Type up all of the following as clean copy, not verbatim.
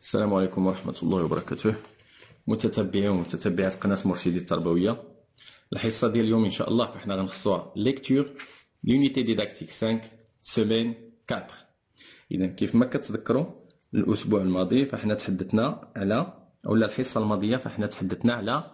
السلام عليكم ورحمة الله وبركاته. متتبعين ومتتبعات قناة مرشدي التربوية، الحصة ديال اليوم إن شاء الله فاحنا غنخصوها ليكتور لونيتي ديداكتيك 5 سيمين 4. إذا كيف ما كتذكروا الأسبوع الماضي فاحنا تحدثنا على ولا الحصة الماضية فاحنا تحدثنا على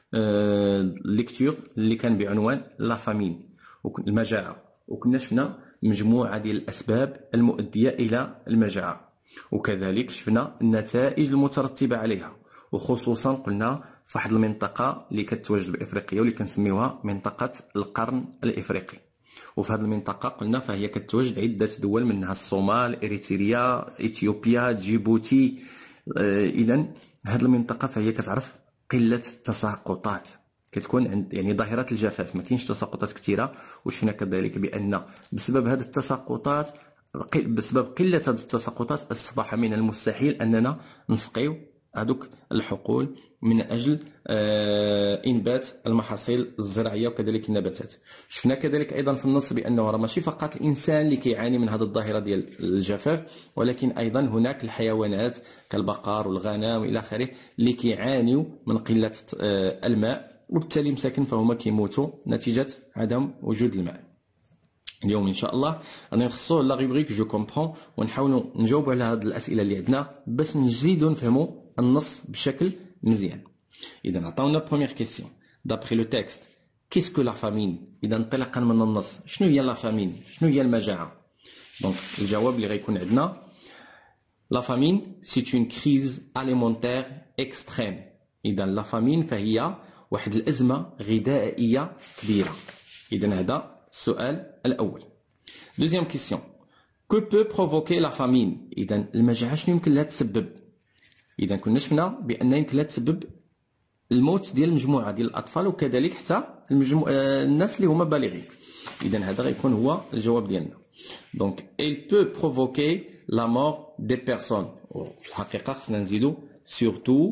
ليكتور اللي كان بعنوان لا فامين المجاعة، وكنا شفنا مجموعة ديال الأسباب المؤدية إلى المجاعة، وكذلك شفنا النتائج المترتبة عليها، وخصوصا قلنا في واحد المنطقة اللي كتواجد بإفريقيا واللي كنسميوها منطقة القرن الإفريقي. وفي هذه المنطقة قلنا فهي كتواجد عدة دول، منها الصومال، إريتريا، إثيوبيا، جيبوتي. إذا هذه المنطقة فهي كتعرف قلة التساقطات، كتكون عند يعني ظاهرة الجفاف، ما كاينش تساقطات كثيرة. وشفنا كذلك بأن بسبب هذه التساقطات، بسبب قلة هذه التساقطات أصبح من المستحيل أننا نسقيو هذوك الحقول من أجل إنبات المحاصيل الزراعية وكذلك النباتات. شفنا كذلك أيضا في النص بأنه راه ماشي فقط الإنسان اللي كيعاني من هذه الظاهرة ديال الجفاف، ولكن أيضا هناك الحيوانات كالبقر والغنم وإلى آخره اللي كيعانيوا من قلة الماء، وبالتالي مساكن فهما كيموتوا نتيجة عدم وجود الماء. اليوم ان شاء الله غادي نخصوه لا ريبريك جو كومبرون، ونحاولوا نجاوبوا على هذه الاسئله اللي عندنا باش نزيدوا نفهموا النص بشكل مزيان. اذا عطاونا بروميير كيسيون دابري لو تيكست كيسكو لا فامين. اذا انطلاقا من النص شنو هي لا فامين، شنو هي المجاعه؟ دونك الجواب اللي غيكون عندنا لا فامين سي اون كريز اليمونتير اكستريم. اذا لا فامين فهي واحد الازمه غذائيه كبيره. اذا هذا السؤال الأول. دوزيام كيسيون كو بو بروفوكي لا فامين. إذا المجاعة شنو يمكن لها تسبب؟ إذا كنا شفنا بأن يمكن لها تسبب الموت ديال مجموعة ديال الأطفال وكذلك حتى الناس اللي هما بالغين. إذا هذا غيكون هو الجواب ديالنا. دونك il peut provoquer la mort des personnes. في الحقيقة خصنا نزيدو surtout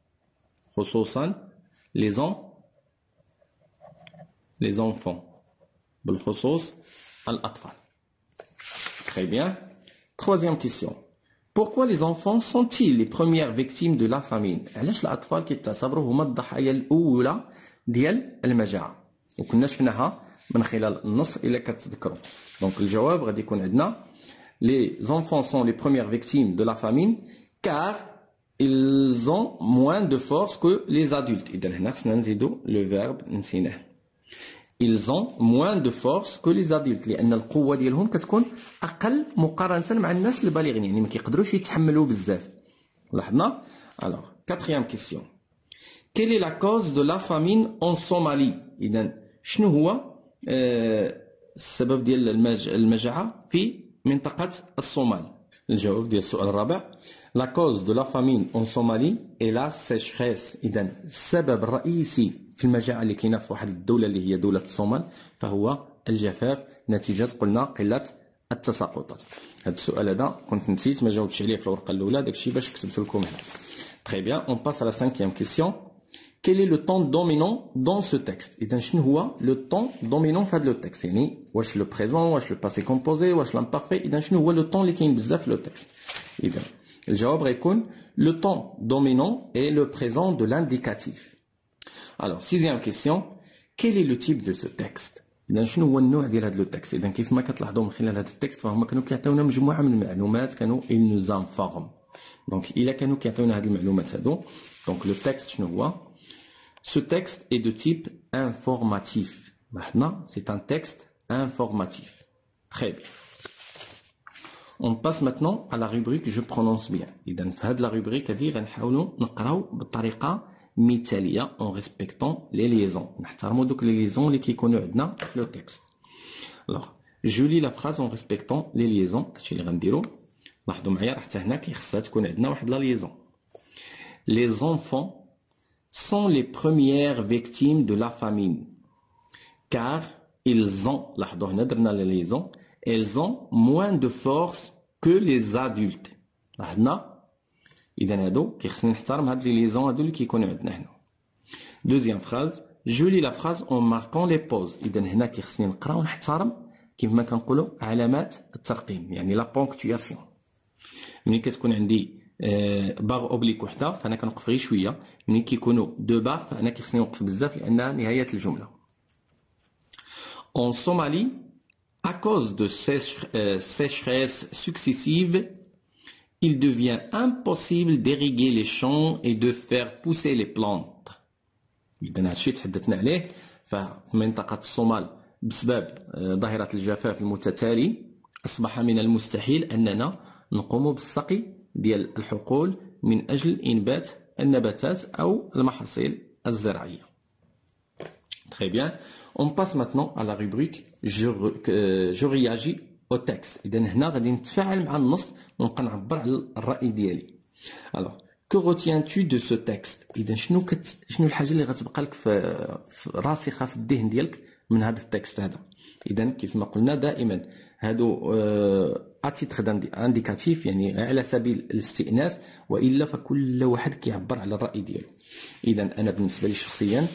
خصوصا les enfants، بالخصوص الأطفال. Très bien. Troisième question. Pourquoi les enfants sont-ils les premières victimes de la famine؟ علاش الأطفال كيتعتبروا هما الضحايا الأولى ديال المجاعة؟ وكنا شفناها من خلال النص إلا كتذكروا. دونك الجواب غادي يكون عندنا les enfants sont les premières victimes de la famine car ils ont moins de force que les adultes. إذا هنا خصنا نزيدو لو فيرب نسيناه. ils ont moins de force que les adultes، لأن القوة ديالهم كتكون أقل مقارنة مع الناس البالغين، يعني ما كيقدروش يتحملوا بزاف. لاحظنا؟ alors quatrième question. quelle est la cause de la famine en Somalie؟ إذا شنو هو السبب ديال المجاعة في منطقة الصومال؟ الجواب ديال السؤال الرابع la cause de la famine en Somalie est la sécheresse. إذا السبب الرئيسي في المجاعة اللي كاينة في واحد الدولة اللي هي دولة الصومال فهو الجفاف نتيجة قلنا قلة التساقطات. هذا السؤال هذا كنت نسيت ما جاوبتش عليه في الورقة الأولى، داكشي باش كتبت لكم هنا. Très bien, on passe à la cinquième question. Quel est le temps dominant dans ce texte؟ إذا شنو هو le temps dominant في هذا التكست؟ يعني واش لو بريزون، واش لو باسي كومبوزي، واش لامبارفي؟ إذا شنو هو لو طون اللي كاين بزاف في لو تكست؟ إذا الجواب غيكون le temps dominant est le présent de l'indicatif. Alors sixième question, quel est le type de ce texte؟ إذا شنو هو النوع ديال هذا التكست؟ إذا كيف ما كتلاحظوا من خلال هذا التكست فهما كانوا كيعطيونا مجموعة من المعلومات، كانوا ils nous informent. دونك إلا كانوا كيعطيونا هذه المعلومات هادو، دونك لو تكست شنو هو؟ Ce texte est de type informatif. لاحظنا c'est un texte informatif. Très bien. On passe maintenant à la rubrique je prononce bien. إذا في هذه la rubrique هذه غنحاولوا نقراو بالطريقة مثالية en respectant les liaisons. نحترموا دوك les liaisons اللي كيكونوا عندنا في le texte. Alors, je lis la phrase en respectant les liaisons. هادشي اللي غنديرو. لاحظوا معايا راه حتى هنا خصها تكون عندنا واحد la liaison. Les enfants sont les premières victimes de la famine car ils ont، لاحظوا هنا درنا la liaison، ils ont moins de force que les adultes. لاحظنا؟ إذا هادو كيخصني نحترم هاد لي ليزون هادو اللي كيكونوا عندنا هنا. دوزيام فراز je lis la phrase en marquant les pauses. إذا هنا كيخصني نقرا ونحترم كيف ما كنقولوا علامات الترقيم، يعني لا بونكتواسيون. ملي كتكون عندي باغ اوبليك وحده، فانا كنوقف غير شويه. ملي كيكونوا دو باغ فانا كيخصني نوقف بزاف لان نهايه الجمله. En Somalie, à cause de sécheresses successives, il devient impossible d'irriguer les champs et de faire pousser les plantes. إذا هادشي تحدثنا عليه. ففي منطقة الصومال بسبب ظاهرة الجفاف المتتالي أصبح من المستحيل أننا نقوم بالسقي ديال الحقول من أجل إنبات النباتات أو المحاصيل الزراعية. Très bien. On passe maintenant à la rubrique je réagis au texte. إذا هنا غادي نتفاعل مع النص ونبقى نعبر على الرأي ديالي. Alors, que retiens-tu de ce texte؟ إذا شنو الحاجة اللي غتبقى لك في راسخة في الذهن ديالك من هذا التكست هذا؟ إذا كيف ما قلنا دائما هادو اتيتر انديكاتيف، يعني على سبيل الاستئناس، والا فكل واحد كيعبر على الرأي ديالو. إذا أنا بالنسبة لي شخصيا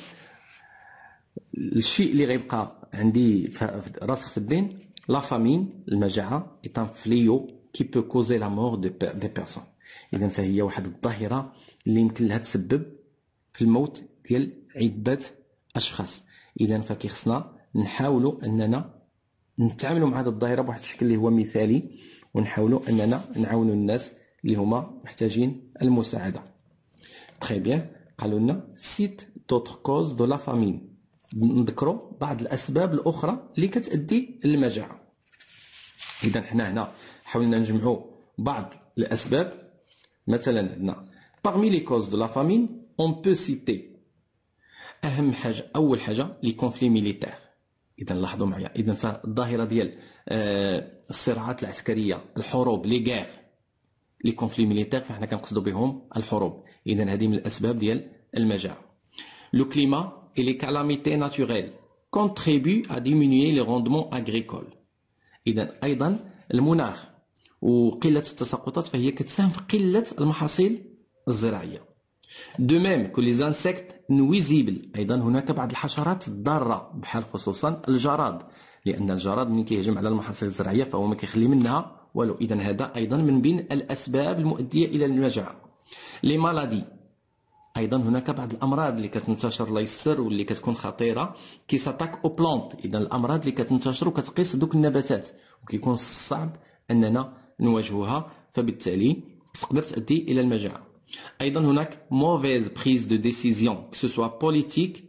الشيء اللي غيبقى عندي راسخ في الذهن، لا فامين، المجاعة، est un fléau qui peut causer la mort des personnes. إذا فهي واحد الظاهرة اللي يمكن لها تسبب في الموت ديال عدة أشخاص. إذا فكيخصنا نحاولوا أننا نتعاملوا مع هذه الظاهرة بواحد الشكل اللي هو مثالي، ونحاولوا أننا نعاونوا الناس اللي هما محتاجين المساعدة. Très bien. قالوا لنا cite d'autres causes de la famine. نذكروا بعض الأسباب الأخرى اللي كتؤدي للمجاعة. إذا حنا هنا حاولنا نجمعوا بعض الأسباب. مثلا عندنا parmi les causes de la famine on peut citer أهم حاجة، أول حاجة les conflits militaires. إذا لاحظوا معايا، إذا فالظاهرة ديال الصراعات العسكرية، الحروب، لي غير، لي conflits militaires، فاحنا كنقصدوا بهم الحروب. إذا هذه من الأسباب ديال المجاعة. le climat et les calamités naturelles contribuent à diminuer les rendements agricoles. إذا أيضا المناخ وقلة التساقطات فهي كتساهم في قلة المحاصيل الزراعية. de même que les insectes nuisibles. أيضا هناك بعض الحشرات الضارة بحال خصوصا الجراد، لأن الجراد ملي كيهجم على المحاصيل الزراعية فهو ما كيخلي منها والو. إذا هذا أيضا من بين الأسباب المؤدية إلى المجاعة. les maladies. ايضا هناك بعض الامراض اللي كتنتشر الله يسر واللي كتكون خطيره كي ساتاك او بلانت. اذا الامراض اللي كتنتشر وكتقيس دوك النباتات وكيكون صعب اننا نواجهوها، فبالتالي تقدر تؤدي الى المجاعه. ايضا هناك موفيز بريز دو ديسيزيون كو سوا بوليتيك.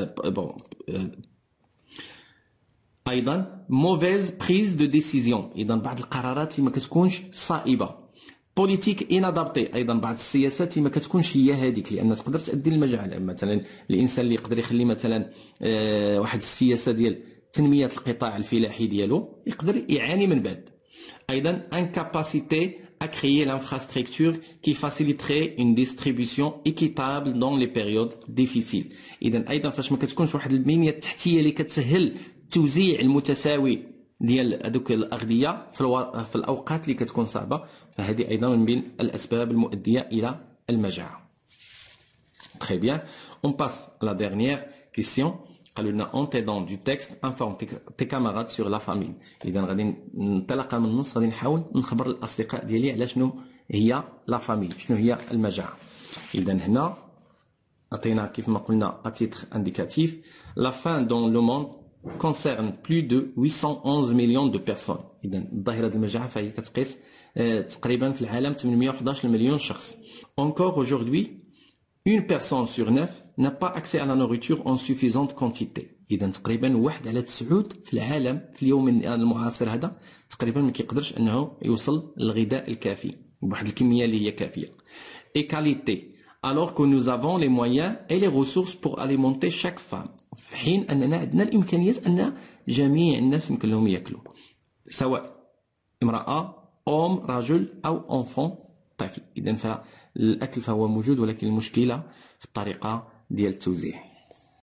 ايضا موفيز بريز دو ديسيزيون، اذا بعض القرارات اللي ما كتكونش صائبه. بوليتيك انادابتي، ايضا بعض السياسات اللي ما كتكونش هي هذيك، لان تقدر تؤدي للمجاعه. مثلا الانسان اللي يقدر يخلي مثلا واحد السياسه ديال تنميه القطاع الفلاحي ديالو يقدر يعاني من بعد. ايضا incapacité à créer l'infrastructure qui faciliterait une distribution équitable dans les périodes difficiles. اذا ايضا فاش ما كتكونش واحد البنيه التحتيه اللي كتسهل التوزيع المتساوي ديال هذوك الاغذيه في الاوقات اللي كتكون صعبه، فهذه ايضا من بين الاسباب المؤديه الى المجاعه. Très bien. On passe à la dernière question. قالوا لنا en t'aidant du texte informe tes camarades sur la famine. اذا غادي ننطلق من النص، غادي نحاول نخبر الاصدقاء ديالي على شنو هي لا فامين، شنو هي المجاعه. اذا هنا عطينا كيف ما قلنا اتيتر انديكاتيف la faim dans le monde concerne plus de 811 millions de personnes. إذا ظاهرة المجاعة فهي كتقيس تقريبا في العالم 811 مليون شخص. Encore aujourd'hui, une personne sur 9 n'a pas accès à la nourriture en suffisante quantité. إذا تقريبا 1 على 9 في العالم في اليوم المعاصر هذا تقريبا ما كيقدرش أنه يوصل للغذاء الكافي بواحد الكمية اللي هي كافية. Et qualité, alors que nous avons les moyens et les ressources pour alimenter chaque femme. في حين أننا عندنا الإمكانيات أن جميع الناس يمكن لهم يأكلوا، سواء امرأة، أم، رجل أو أنفون، طفل. إذا فالأكل فهو موجود، ولكن المشكلة في الطريقة ديال التوزيع.